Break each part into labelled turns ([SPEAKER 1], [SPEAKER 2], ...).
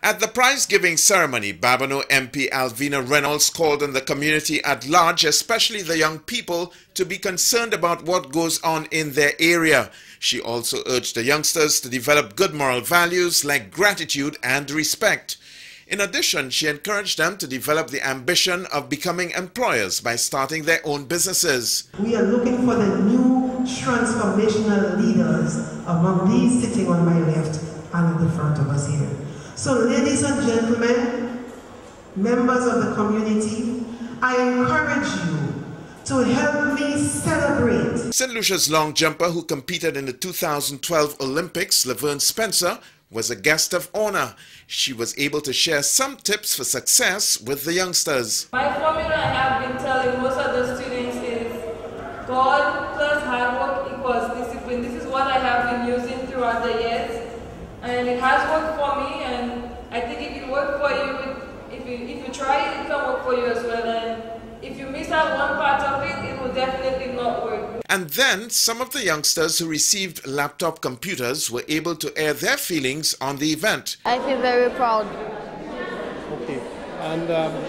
[SPEAKER 1] At the prize-giving ceremony, Babonneau MP Alvina Reynolds called on the community at large, especially the young people, to be concerned about what goes on in their area. She also urged the youngsters to develop good moral values like gratitude and respect. In addition, she encouraged them to develop the ambition of becoming employers by starting their own businesses.
[SPEAKER 2] We are looking for the new transformational leaders among these sitting on my left and in the front of us here. So ladies and gentlemen, members of the community, I encourage you to help me celebrate.
[SPEAKER 1] St. Lucia's long jumper who competed in the 2012 Olympics, Levern Sencer, was a guest of honor. She was able to share some tips for success with the youngsters.
[SPEAKER 3] My formula I have been telling most of the students is God plus hard work equals discipline. This is what I have been using throughout the years. And it has worked for me, and I think if it worked for you, if you try it, it can work for you as well. And if you miss out one part of it, it will definitely not work.
[SPEAKER 1] And then some of the youngsters who received laptop computers were able to air their feelings on the event.
[SPEAKER 4] I feel very proud.
[SPEAKER 5] Okay, and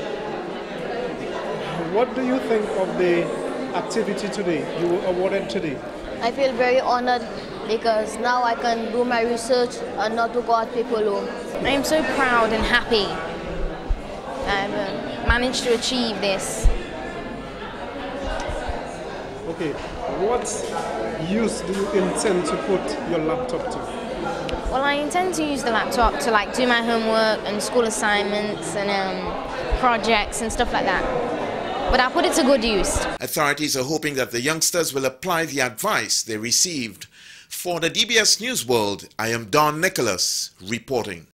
[SPEAKER 5] what do you think of the activity today? You were awarded today.
[SPEAKER 4] I feel very honored because now I can do my research and not to go out people home.
[SPEAKER 6] I am so proud and happy I've managed to achieve this.
[SPEAKER 5] Okay, what use do you intend to put your laptop to?
[SPEAKER 6] Well, I intend to use the laptop to do my homework and school assignments and projects and stuff like that. But I'll put it to good use.
[SPEAKER 1] Authorities are hoping that the youngsters will apply the advice they received. For the DBS News World, I am Don Nicholas reporting.